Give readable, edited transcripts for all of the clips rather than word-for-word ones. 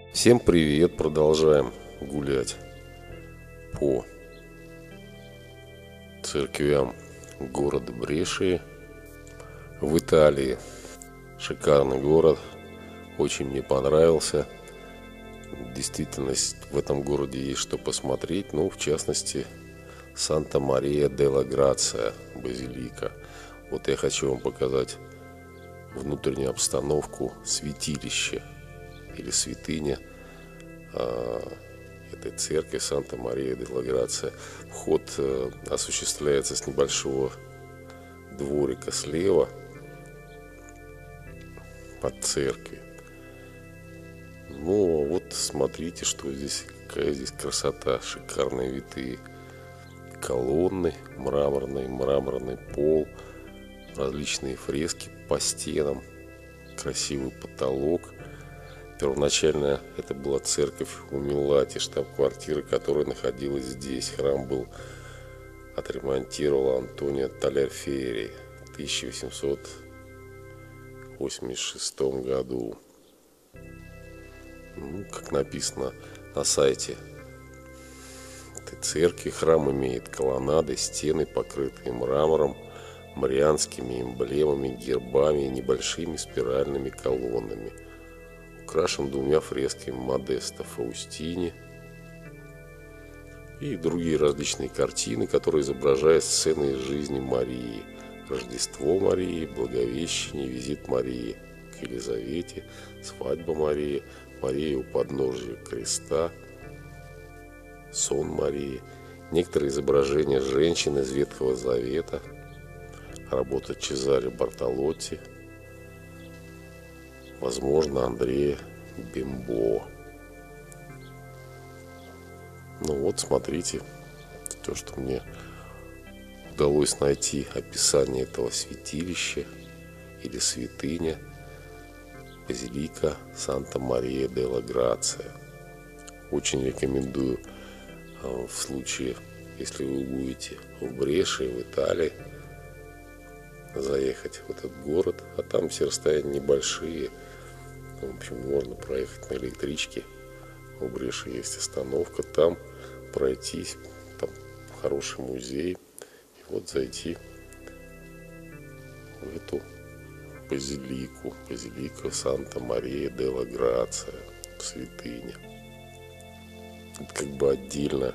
Всем привет! Продолжаем гулять по церквям города Брешии в Италии. Шикарный город, очень мне понравился. Действительно, в этом городе есть что посмотреть, в частности, Санта-Мария-делла-Грация, базилика. Вот я хочу вам показать внутреннюю обстановку святилища или святыня этой церкви Санта-Мария-делла-Грация. Вход осуществляется с небольшого дворика слева под церковью. Вот смотрите, что здесь, какая здесь красота, шикарные витые колонны, мраморный пол, различные фрески по стенам, красивый потолок. Первоначально это была церковь Умилати, штаб-квартира которой находилась здесь. Храм был отремонтировал Антонио Талерфери в 1886 году. Как написано на сайте этой церкви, храм имеет колоннады, стены, покрытые мрамором, марианскими эмблемами, гербами и небольшими спиральными колоннами. Украшен двумя фресками Модеста Фаустини и другие различные картины, которые изображают сцены из жизни Марии: Рождество Марии, Благовещение, визит Марии к Елизавете, свадьба Марии, Мария у подножия креста, сон Марии, некоторые изображения женщин из Ветхого Завета, работа Чезаре Бартолотти, возможно, Андрея Бимбо. Смотрите, то, что мне удалось найти описание этого святилища или святыня, базилика Санта-Мария-делла-Грация. Очень рекомендую в случае, если вы будете в Брешии, в Италии, заехать в этот город, а там все расстояния небольшие. В общем, можно проехать на электричке. В Брешии есть остановка, там пройтись, там хороший музей, и зайти в эту базилику Санта-Мария-делла-Грация, святыня. Это как бы отдельно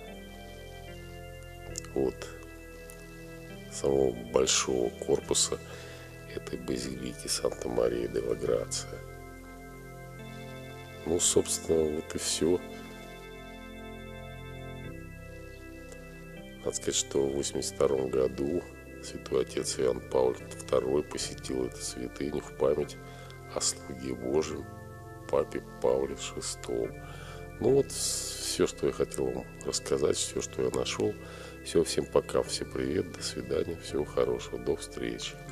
от самого большого корпуса этой базилики Санта-Мария-делла-Грация. Собственно, и все. Надо сказать, что в 1982 году святой отец Иоанн Павел II посетил эту святыню в память о слуге Божьем папе Павле VI. Все, что я хотел вам рассказать, все, что я нашел. Все, всем пока, всем привет, до свидания, всего хорошего, до встречи.